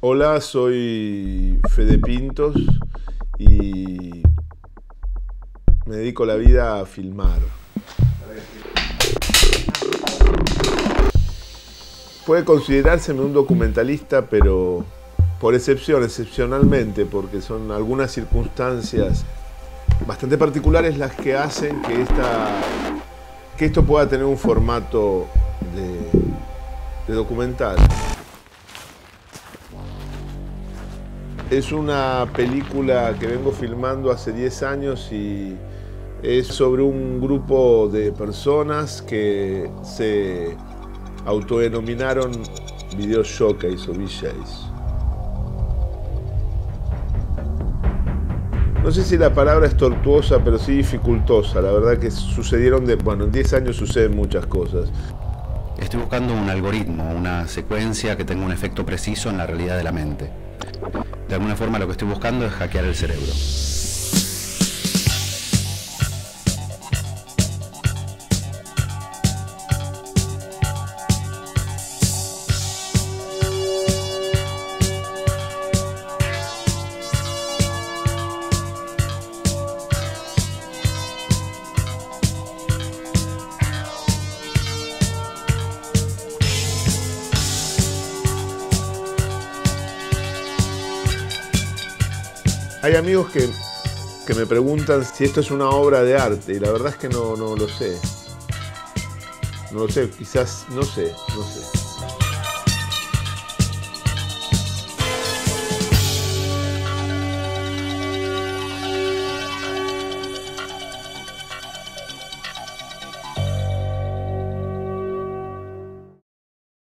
Hola, soy Fede Pintos y me dedico la vida a filmar. Puede considerárseme un documentalista, pero por excepción, excepcionalmente, porque son algunas circunstancias bastante particulares las que hacen que esto pueda tener un formato de documental. Es una película que vengo filmando hace 10 años y es sobre un grupo de personas que se autodenominaron Video Showcase o VJs. No sé si la palabra es tortuosa, pero sí dificultosa. La verdad que en 10 años suceden muchas cosas. Estoy buscando un algoritmo, una secuencia que tenga un efecto preciso en la realidad de la mente. De alguna forma lo que estoy buscando es hackear el cerebro. Hay amigos que me preguntan si esto es una obra de arte y la verdad es que no lo sé. No lo sé, quizás, no sé.